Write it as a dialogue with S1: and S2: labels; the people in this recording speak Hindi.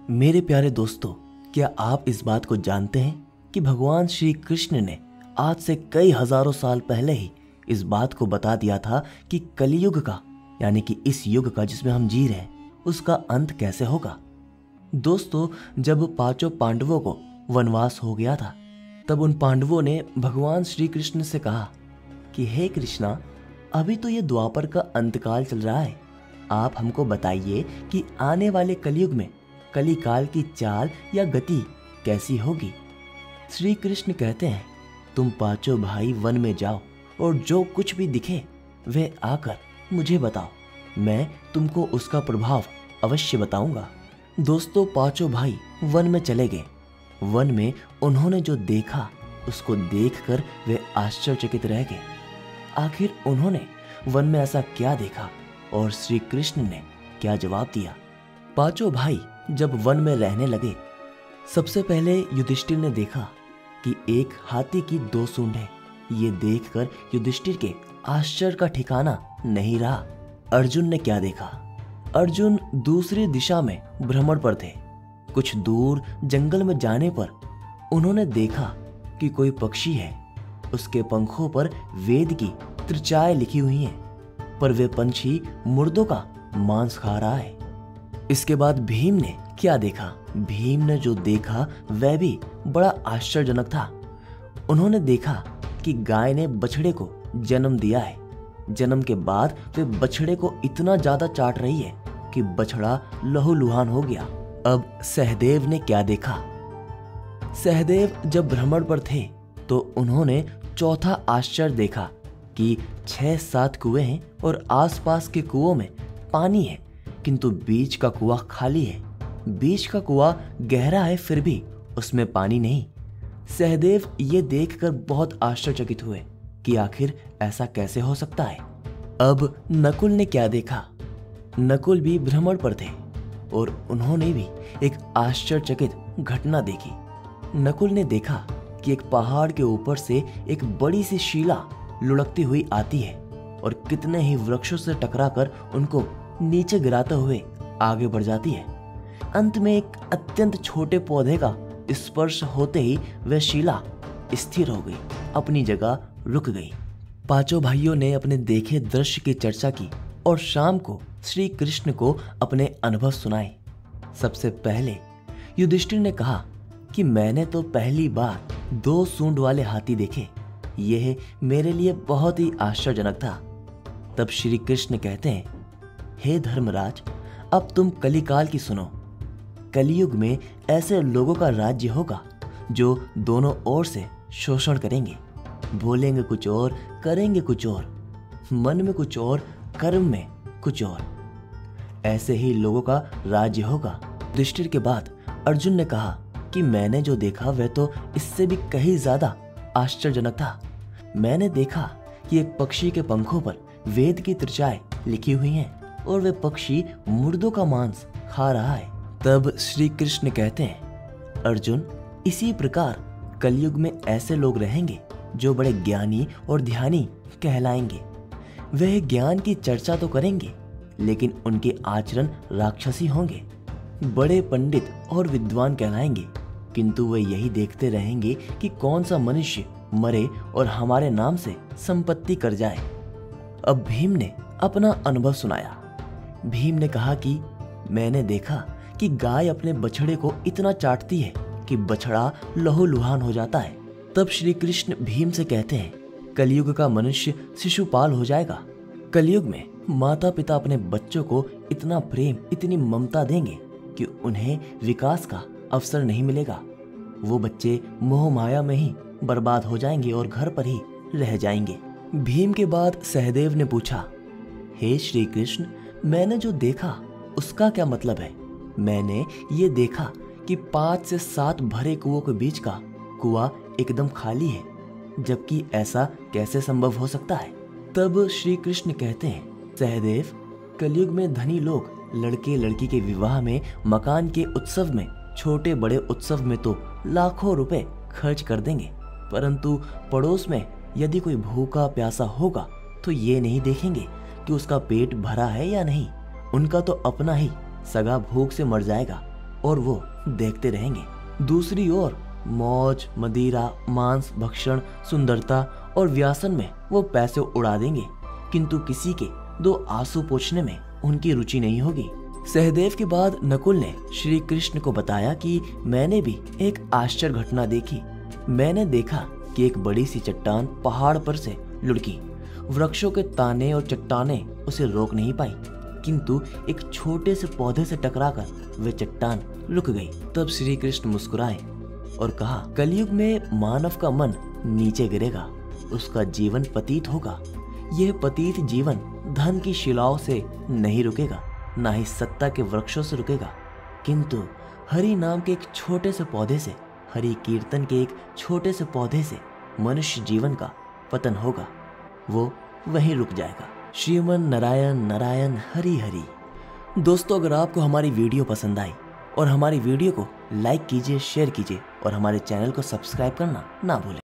S1: मेरे प्यारे दोस्तों, क्या आप इस बात को जानते हैं कि भगवान श्री कृष्ण ने आज से कई हजारों साल पहले ही इस बात को बता दिया था कि कलियुग का, यानी कि इस युग का जिसमें हम जी रहे हैं, उसका अंत कैसे होगा। दोस्तों, जब पांचों पांडवों को वनवास हो गया था, तब उन पांडवों ने भगवान श्री कृष्ण से कहा कि हे कृष्णा, अभी तो ये द्वापर का अंतकाल चल रहा है, आप हमको बताइए कि आने वाले कलयुग में कलिकाल की चाल या गति कैसी होगी। श्री कृष्ण कहते हैं, तुम पांचों भाई वन में जाओ और जो कुछ भी दिखे वह आकर मुझे बताओ, मैं तुमको उसका प्रभाव अवश्य बताऊंगा। दोस्तों, पांचों भाई वन में चले गए। वन में उन्होंने जो देखा उसको देखकर वे आश्चर्यचकित रह गए। आखिर उन्होंने वन में ऐसा क्या देखा और श्री कृष्ण ने क्या जवाब दिया। पांचों भाई जब वन में रहने लगे, सबसे पहले युधिष्ठिर ने देखा कि एक हाथी की 2 सूंड है। ये देखकर युधिष्ठिर के आश्चर्य का ठिकाना नहीं रहा। अर्जुन ने क्या देखा? अर्जुन दूसरी दिशा में भ्रमण पर थे। कुछ दूर जंगल में जाने पर उन्होंने देखा कि कोई पक्षी है, उसके पंखों पर वेद की त्रिचाएं लिखी हुई हैं, पर वे पंछी मुर्दों का मांस खा रहा है। इसके बाद भीम ने क्या देखा? भीम ने जो देखा वह भी बड़ा आश्चर्यजनक था। उन्होंने देखा कि गाय ने बछड़े को जन्म दिया है। जन्म के बाद वे बछड़े को इतना ज्यादा चाट रही है कि बछड़ा लहूलुहान हो गया। अब सहदेव ने क्या देखा? सहदेव जब भ्रमण पर थे तो उन्होंने चौथा आश्चर्य देखा कि 6-7 कुएं हैं और आसपास के कुओं में पानी है, किंतु बीच का कुआं खाली है। बीच का कुआं गहरा है, फिर भी उसमें पानी नहीं। सहदेव ये देखकर बहुत आश्चर्यचकित हुए कि आखिर ऐसा कैसे हो सकता है। अब नकुल ने क्या देखा? नकुल भी भ्रमण पर थे और उन्होंने भी एक आश्चर्यचकित घटना देखी। नकुल ने देखा कि एक पहाड़ के ऊपर से एक बड़ी सी शिला लुढ़कती हुई आती है और कितने ही वृक्षों से टकराकर उनको नीचे गिराते हुए आगे बढ़ जाती है। अंत में एक अत्यंत छोटे पौधे का स्पर्श होते ही वह शिला स्थिर हो गई, अपनी जगह रुक गई। पांचों भाइयों ने अपने देखे दृश्य की चर्चा की और शाम को श्री कृष्ण को अपने अनुभव सुनाए। सबसे पहले युधिष्ठिर ने कहा कि मैंने तो पहली बार 2 सूंड वाले हाथी देखे, यह मेरे लिए बहुत ही आश्चर्यजनक था। तब श्री कृष्ण कहते हैं, हे धर्मराज, अब तुम कलिकाल की सुनो। कलियुग में ऐसे लोगों का राज्य होगा जो दोनों ओर से शोषण करेंगे, बोलेंगे कुछ और, करेंगे कुछ और, मन में कुछ और, कर्म में कुछ और। ऐसे ही लोगों का राज्य होगा। युधिष्ठिर के बाद अर्जुन ने कहा कि मैंने जो देखा वह तो इससे भी कहीं ज्यादा आश्चर्यजनक था। मैंने देखा कि एक पक्षी के पंखों पर वेद की त्रिचाएं लिखी हुई हैं और वह पक्षी मुर्दों का मांस खा रहा है। तब श्री कृष्ण कहते हैं, अर्जुन, इसी प्रकार कलयुग में ऐसे लोग रहेंगे जो बड़े ज्ञानी और ध्यानी कहलाएंगे। वह ज्ञान की चर्चा तो करेंगे, लेकिन उनके आचरण राक्षसी होंगे। बड़े पंडित और विद्वान कहलाएंगे, किंतु वे यही देखते रहेंगे कि कौन सा मनुष्य मरे और हमारे नाम से संपत्ति कर जाए। अब भीम ने अपना अनुभव सुनाया। भीम ने कहा कि मैंने देखा कि गाय अपने बछड़े को इतना चाटती है कि बछड़ा लहूलुहान हो जाता है। तब श्री कृष्ण भीम से कहते हैं, कलयुग का मनुष्य शिशुपाल हो जाएगा। कलयुग में माता पिता अपने बच्चों को इतना प्रेम, इतनी ममता देंगे कि उन्हें विकास का अवसर नहीं मिलेगा। वो बच्चे मोह माया में ही बर्बाद हो जाएंगे और घर पर ही रह जाएंगे। भीम के बाद सहदेव ने पूछा, हे श्री कृष्ण, मैंने जो देखा उसका क्या मतलब है? मैंने ये देखा कि 5 से 7 भरे कुओं के बीच का कुआं एकदम खाली है, जबकि ऐसा कैसे संभव हो सकता है? तब श्री कृष्ण कहते हैं, सहदेव, कलयुग में धनी लोग लड़के लड़की के विवाह में, मकान के उत्सव में, छोटे बड़े उत्सव में तो लाखों रुपए खर्च कर देंगे, परंतु पड़ोस में यदि कोई भूखा प्यासा होगा तो ये नहीं देखेंगे कि उसका पेट भरा है या नहीं। उनका तो अपना ही सगा भूख से मर जाएगा। और वो देखते रहेंगे। दूसरी ओर मौज, मदिरा, मांस, भक्षण, सुंदरता और व्यसन में वो पैसे उड़ा देंगे, किंतु किसी के दो आंसू पोंछने में उनकी रुचि नहीं होगी। सहदेव के बाद नकुल ने श्री कृष्ण को बताया कि मैंने भी एक आश्चर्य घटना देखी। मैंने देखा कि एक बड़ी सी चट्टान पहाड़ पर से लुढ़की। वृक्षों के ताने और चट्टाने उसे रोक नहीं पाई, किंतु एक छोटे से पौधे से टकराकर वे चट्टान रुक गई। तब श्री कृष्ण मुस्कुराए और कहा, कलयुग में मानव का मन नीचे गिरेगा, उसका जीवन पतित होगा। यह पतित जीवन धन की शिलाओं से नहीं रुकेगा, ना ही सत्ता के वृक्षों से रुकेगा, किंतु हरि नाम के एक छोटे से पौधे से, हरि कीर्तन के एक छोटे से पौधे से मनुष्य जीवन का पतन होगा। वो वहीं रुक जाएगा। श्रीमन नारायण नारायण हरि हरि। दोस्तों, अगर आपको हमारी वीडियो पसंद आई और हमारी वीडियो को लाइक कीजिए, शेयर कीजिए और हमारे चैनल को सब्सक्राइब करना ना भूलें।